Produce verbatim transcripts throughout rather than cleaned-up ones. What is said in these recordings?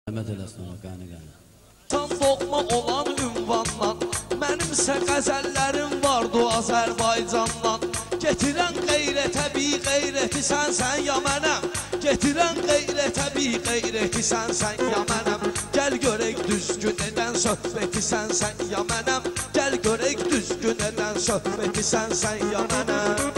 Rəhmət eləsin ona, qani qani. Tam doğma olan ünvandan mənimsə qəzəllərim vardı Azərbaycandan. Getirən qeyrətə bir qeyrəti sənsən ya mənəm. Getirən qeyrətə bir qeyrəti sənsən ya mənəm. Gəl görək düzgün edən söhbəti sənsən ya mənəm. Gəl görək düzgün edən söhbəti sənsən ya mənəm.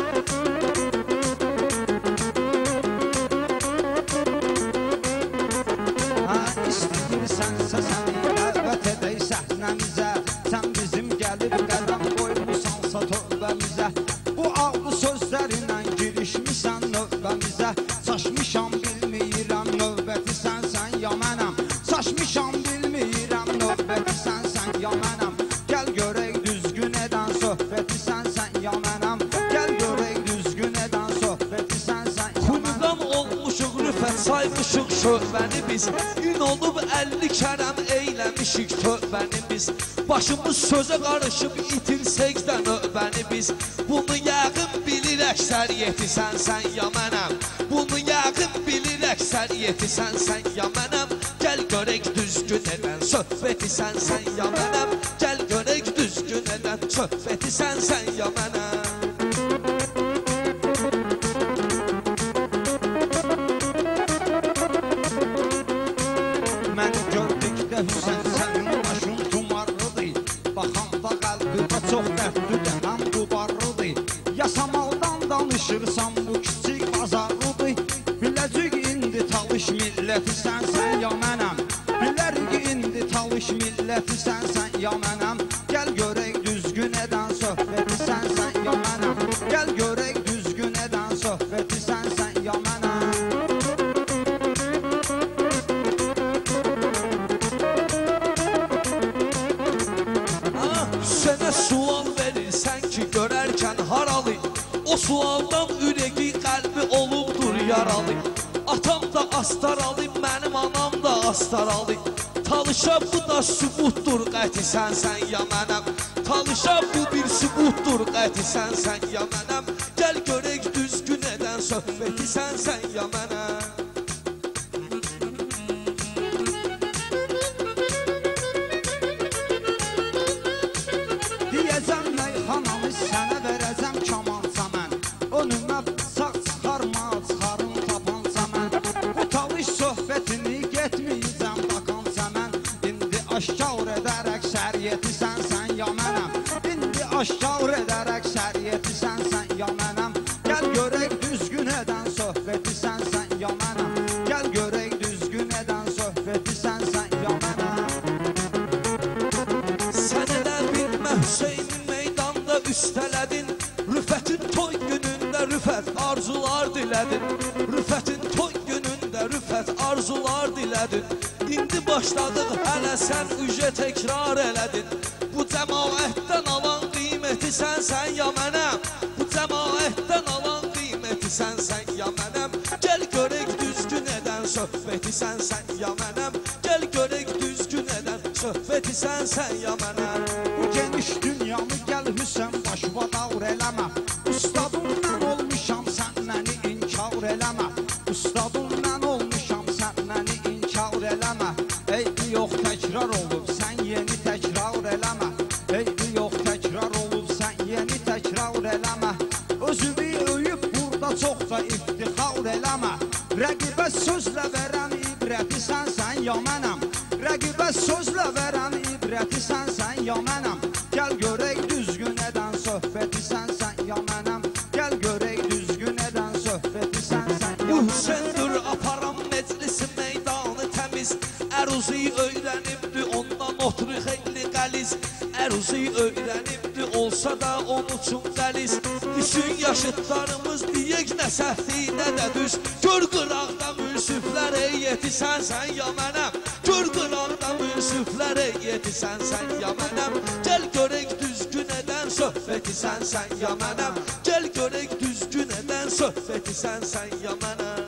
İstəyirsən səni dəvət edək səhnəmizə. Sən bizim gəlib qədəm qoymusansa tövbəmizə. Bu ağlı sözlərinlə girişmisən növbəmizə. Saçmışam bilməyirəm növbəti sənsən ya mənəm. Saçmışam bilməyirəm növbəti sənsən ya mənəm. Gəl görək düzgün edən söhbəti sənsən ya mənəm. Gəl görək düzgün edən söhbəti sənsən ya mənəm. Xuddan olmuşuq rüfət saymışıq şöhbəni biz. Gün olub əlli kərəm eyləmişik tövbəni biz. Başımız sözə qarışıb itirsək də növbəni biz. Bunu yəqin bilir əksəriyyəti sənsən ya mənəm. Bunu yəqin bilir əksəriyyəti sənsən ya mənəm. Gəl görək düzgün edən söhbəti sənsən ya mənəm. Gəl görək düzgün edən söhbəti sənsən ya mənəm. Məni gördükdə Hüseyin sənin başın tumarlıdır. Baxanda qəlbimə çox dərdlidir, həm dubarlıdır. Yasamaldan danışırsan bu kiçik bazarlıdır. Biləcək indi talış milləti sənsən ya mənəm. Bilərik indi talış milləti sənsən ya mənəm. Gəl görək düzgün edən söhbəti sənsən ya mənəm. Gəl görək düzgün edən söhbəti sənsən ya mənəm. Sənə sual verirsən ki, görərkən haralı. O sualdan ürəyi, qəlbi olubdur yaralı. Atam da astaralı, mənim anam da astaralı. Talışa bu da sübutdur, qəti sənsən ya mənəm. Talışa bu bir sübutdur, qəti sənsən ya mənəm. Gəl görək düzgün edən söhbəti sənsən ya mənəm. Deyəcəm meyxanamı sənə verəcəm kamansa mən. Önümə sağ çıxarma, çıxarım tapansa mən. Bu talış söhbətini getməyəcəm bakansa mən. İndi aşkar edərək şəriyyəti sənsən ya mənəm. İndi aşkar edərək şəriyyəti sənsən ya mənəm. Gəl görək düzgün edən söhbəti sənsən ya mənəm. Gəl görək düzgün edən söhbəti sənsən ya mənəm. Sənə də bilmə Hüseynin meydanda üstələdin. Rüfətin toy günündə rüfət arzular dilədin. Rüfətin toy günündə rüfət arzular dilədin. İndi başladıq hələ sən ücə təkrar elədin. Bu cəmaətdən alan qiyməti sənsən ya mənəm. Bu cəmaətdən alan qiyməti sənsən ya mənəm. Gəl görək düzgün edən söhbəti sənsən ya mənəm. Gəl görək düzgün edən söhbəti sənsən ya mənəm. Bu geniş dünyamı gəl Hüseyin başıma davr eləmə. Ustadımdan olmuşam sən məni inkar eləmə. Ustadımdan olmuşam sən məni inkar eləmə. Eybi yox təkrar olub sən yeni təkrar eləmə. Eybi yox təkrar olub sən yeni təkrar eləmə. Özümü öyüb burada çox da iftixar eləmə. Rəqibə sözlə verən ibrəti sənsən ya mənəm. Rəqibə sözlə verən ibrəti sənsən ya mənəm. Gəl görək düzgün edən söhbəti sənsən ya mənəm. Gəl görək düzgün edən söhbəti sənsən ya mənəm. Hüseyindir aparan meclisi meydanı təmiz. Əruzi öyrənibdi ondan oturur xeyli qəliz. Əruzi öyrənibdi olsa da onun üçün qəliz. Düşün yaşıtlarımız deyək nə səhvi nə də düz. Gör qıraqda münsiflər heyəti sənsən ya mənəm. Gör qıraqda münsiflər heyəti sənsən ya mənəm. Gəl görək düzgün edən söhbəti sənsən ya mənəm. Gəl görək düzgün edən söhbəti sənsən ya mənəm.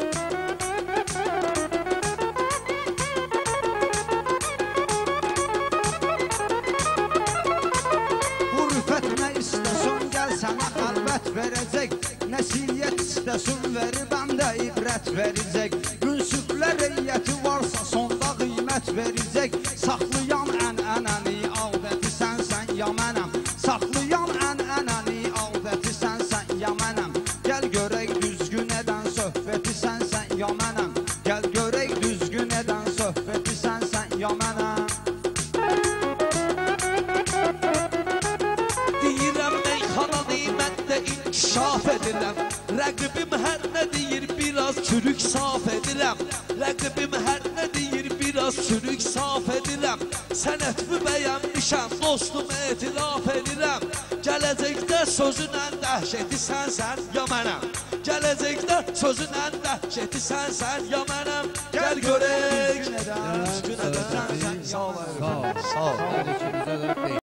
Bu rüfət nə istəsən gəl sənə xəlvət verəcək. Nəsiyyət istəsən verib həm də ibrət verəcək. Münsiflər heyəti varsa sonda xidmət verəcək. Saxlayan ənənəni adəti sənsən ya mənəm. Saxlayan ənənəni adəti sənsən ya mənəm. Gəl görək düzgün edən söhbəti sənsən ya mənəm. Gəl görək düzgün edən söhbəti sənsən ya mənəm. Deyirəm meyxananı mən də inkişaf edirəm. Rəqibim hər nə deyir biraz çürük saf edirəm. Rəqibim hər nə deyir biraz çürük saf edirəm. Sənətimi bəyənmişəm dostum etiraf edirəm. Gələcəkdə sözünlə dəhşəti sənsən ya mənəm. Gələcəkdə sözünlə dəhşəti sənsən ya mənəm. Gəl görək düzgün edən sənsən ya mənəm. Sağ ol, sağ ol.